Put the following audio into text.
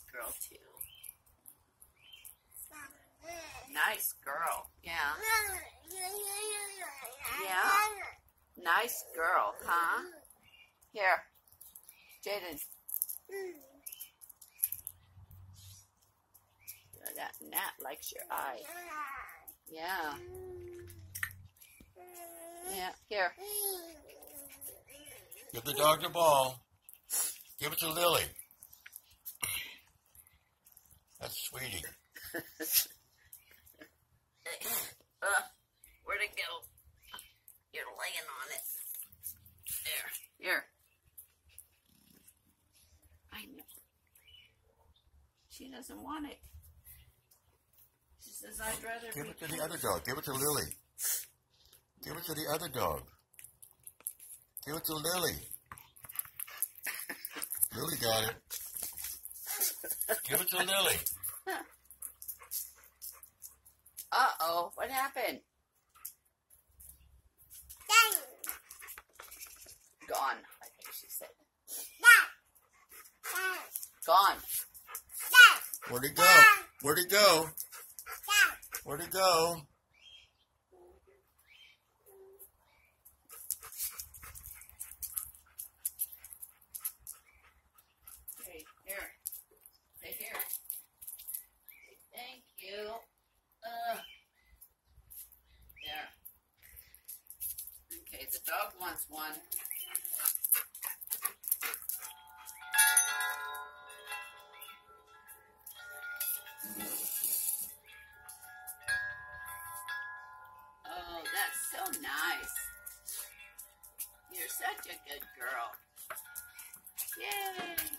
girl too. Nice girl. Yeah. Yeah. Nice girl, huh? Here, Jaden. That gnat likes your eye. Yeah. Yeah. Here. Give the dog the ball. Give it to Lily. That's Sweetie. Where'd it go? You're laying on it. There. Here. I know. She doesn't want it. She says, I'd rather Give be it to the other dog. Give it to Lily. Give it to the other dog. Give it to Lily. Lily got it. Give it to Lily. Uh-oh. What happened? Gone, I think she said. Gone. Where'd it go? Where'd it go? Where'd it go? Okay, here. Stay here. Thank you. There. Okay, the dog wants one. Oh, that's so nice. You're such a good girl. Yay!